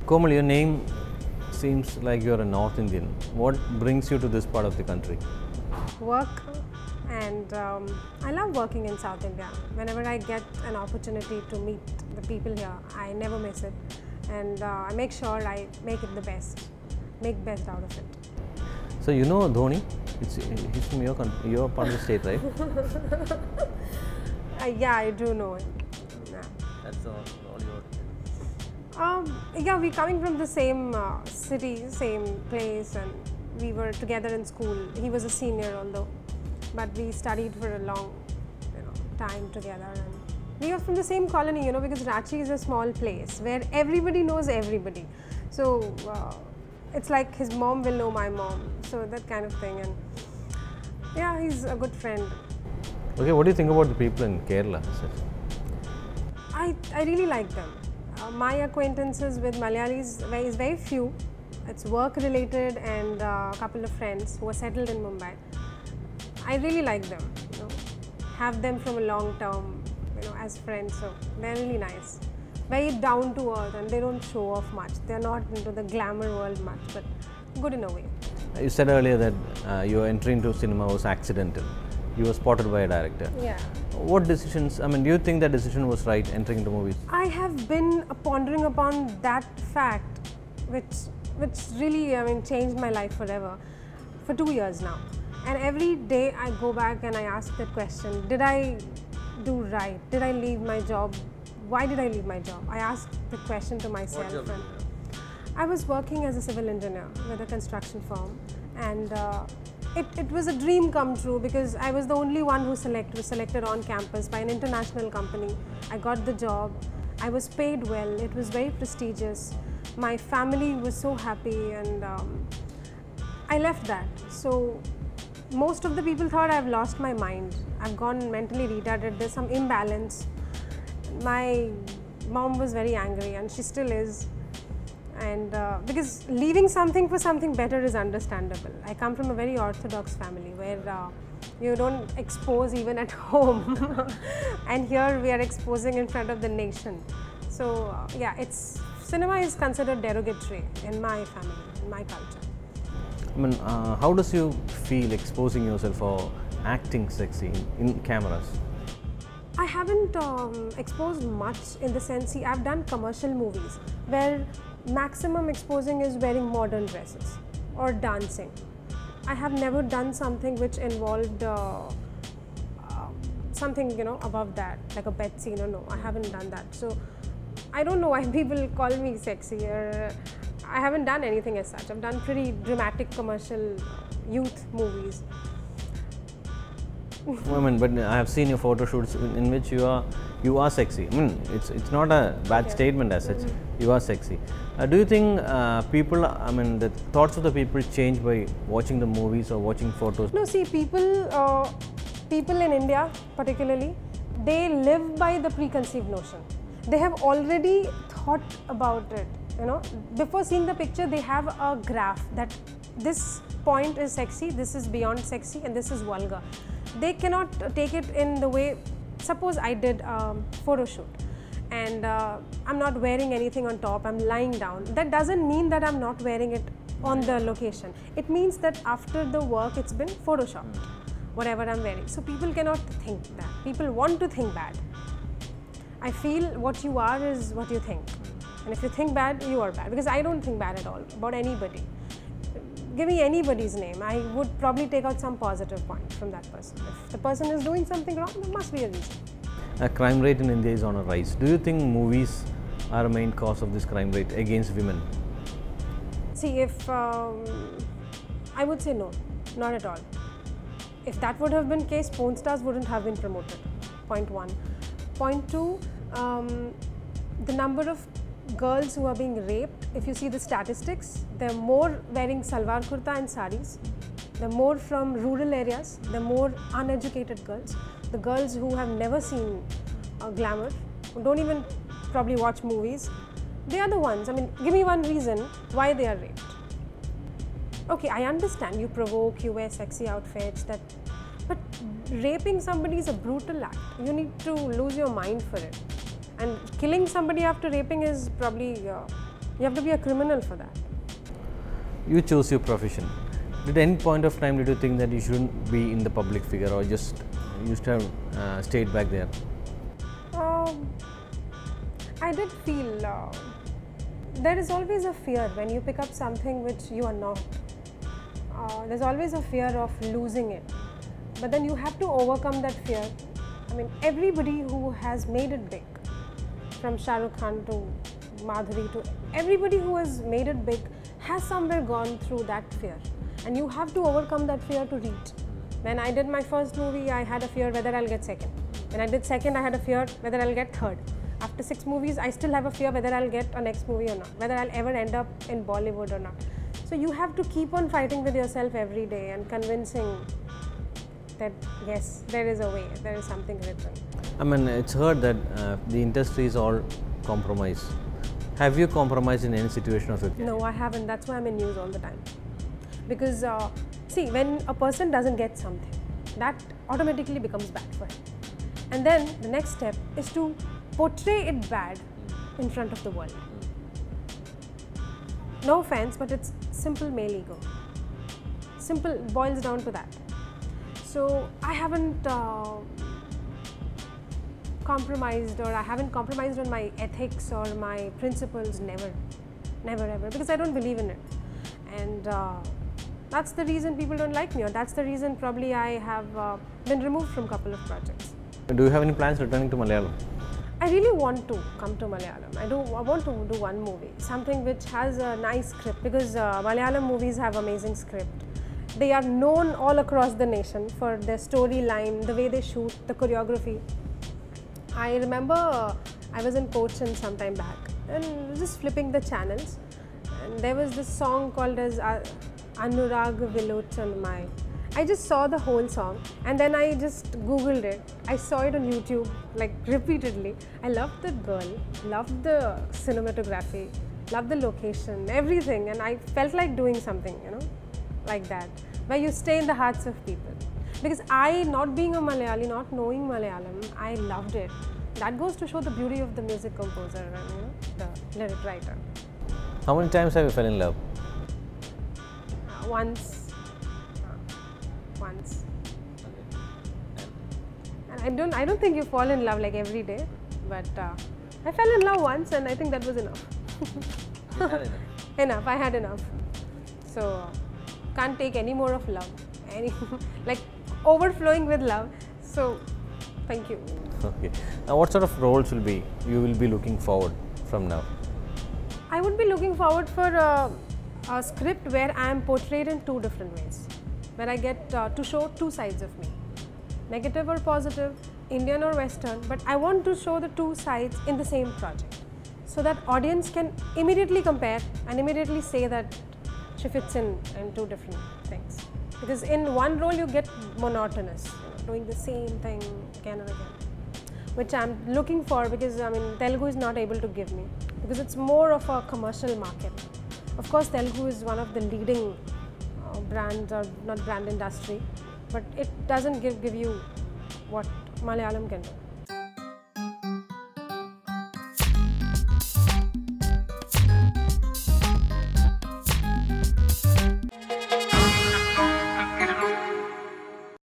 Komal, your name seems like you're a North Indian. What brings you to this part of the country? Work, and I love working in South India. Whenever I get an opportunity to meet the people here, I never miss it, and I make sure I make it the best, make best out of it. So you know Dhoni? He's from your part of the state, right? Yeah, I do know him. Yeah. That's all your. Yeah, we're coming from the same city, same place, and we were together in school. He was a senior, although, but we studied for a long, time together. And we are from the same colony, because Ranchi is a small place where everybody knows everybody. So it's like his mom will know my mom, so that kind of thing. And yeah, he's a good friend. Okay, what do you think about the people in Kerala? I really like them. My acquaintances with Malayalis is very few. It's work related and a couple of friends who are settled in Mumbai. I really like them, have them from a long term, as friends. So they're really nice, very down to earth, and they don't show off much. They're not into the glamour world much, but good in a way. You said earlier that your entry into cinema was accidental. You were spotted by a director. Yeah. What decisions, do you think that decision was right, entering into movies? I have been pondering upon that fact, which really, changed my life forever, for 2 years now. And every day I go back and I ask that question, did I do right? Did I leave my job? Why did I leave my job? I asked the question to myself. What job? I was working as a civil engineer with a construction firm, and it was a dream come true because I was the only one who was selected on campus by an international company. I got the job, I was paid well, it was very prestigious. My family was so happy, and I left that. So most of the people thought I've lost my mind. I've gone mentally retarded, there's some imbalance. My mom was very angry, and she still is. And because leaving something for something better is understandable. I come from a very orthodox family where you don't expose even at home, and here we are exposing in front of the nation. So yeah, cinema is considered derogatory in my family, in my culture. How does you feel exposing yourself or acting sexy in cameras? I haven't exposed much in the sense, I've done commercial movies where maximum exposing is wearing modern dresses or dancing. I have never done something which involved something above that, like a bed scene. No, I haven't done that. So I don't know why people call me sexy, or I haven't done anything as such. I've done pretty dramatic commercial youth movies. But I have seen your photo shoots in which you are sexy. It's not a bad statement as such. You are sexy. Do you think people, the thoughts of the people change by watching the movies or watching photos? No, see, people in India particularly, they live by the preconceived notion. They have already thought about it. Before seeing the picture, they have a graph that this point is sexy, this is beyond sexy, and this is vulgar. They cannot take it in the way, suppose I did a photo shoot and I'm not wearing anything on top, I'm lying down. That doesn't mean that I'm not wearing it on the location. It means that after the work it's been photoshopped, whatever I'm wearing. So people cannot think that. People want to think bad. I feel what you are is what you think. And if you think bad, you are bad. Because I don't think bad at all about anybody. Give me anybody's name, I would probably take out some positive point from that person. If the person is doing something wrong, there must be a reason. Crime rate in India is on a rise. Do you think movies are a main cause of this crime rate against women? See, if I would say no, not at all. If that would have been case, porn stars wouldn't have been promoted. Point one. Point two, the number of girls who are being raped, if you see the statistics, they're more wearing salwar kurta and saris. They're more from rural areas. They're more uneducated girls. The girls who have never seen glamour, who don't even probably watch movies, they are the ones. Give me one reason why they are raped. Okay, I understand you provoke, you wear sexy outfits, but raping somebody is a brutal act. You need to lose your mind for it. And killing somebody after raping is probably You have to be a criminal for that. You chose your profession. At any point of time did you think that you shouldn't be in the public figure, or just you should have stayed back there? I did feel there is always a fear when you pick up something which you are not. There's always a fear of losing it, but then you have to overcome that fear. I mean, everybody who has made it big, from Shah Rukh Khan to Madhuri to everybody who has made it big, has somewhere gone through that fear, and you have to overcome that fear to reach. When I did my first movie, I had a fear whether I'll get second. When I did second, I had a fear whether I'll get third. After 6 movies, I still have a fear whether I'll get a next movie or not, whether I'll ever end up in Bollywood or not. So you have to keep on fighting with yourself every day and convincing that yes, there is a way, there is something written. I mean, it's heard that the industry is all compromise. Have you compromised in any situation of it? No, I haven't. That's why I'm in news all the time. Because see, when a person doesn't get something, that automatically becomes bad for him. And then the next step is to portray it bad in front of the world. No offense, but it's simple male ego. Simple boils down to that. So I haven't compromised, or I haven't compromised on my ethics or my principles, never ever, because I don't believe in it. And that's the reason people don't like me, or that's the reason probably I have been removed from a couple of projects. Do you have any plans returning to Malayalam? I really want to come to Malayalam. I want to do one movie, something which has a nice script, because Malayalam movies have amazing script. They are known all across the nation for their storyline, the way they shoot, the choreography. I remember I was in Cochin some time back and just flipping the channels, and there was this song called as Anurag Vilochan Mai. I just saw the whole song and then I just googled it. I saw it on YouTube like repeatedly. I loved the girl, loved the cinematography, loved the location, everything, and I felt like doing something, you know, like that, where you stay in the hearts of people. Because I, not being a Malayali, not knowing Malayalam, I loved it. That goes to show the beauty of the music composer and, you know, the lyric writer. How many times have you fell in love? Once. And I don't think you fall in love like every day, but I fell in love once, and I think that was enough. You had enough. Enough. I had enough. So can't take any more of love. Like overflowing with love. So thank you. Okay. Now, what sort of roles you will be looking forward from now? I would be looking forward for a script where I am portrayed in 2 different ways, where I get to show 2 sides of me, negative or positive, Indian or Western, but I want to show the 2 sides in the same project, so that audience can immediately compare and immediately say that she fits in 2 different things. Because in one role you get monotonous, you know, doing the same thing again and again, which I'm looking for, because I mean Telugu is not able to give me, because it's more of a commercial market. Of course, Telugu is one of the leading brands, or not brand industry, but it doesn't give you what Malayalam can do.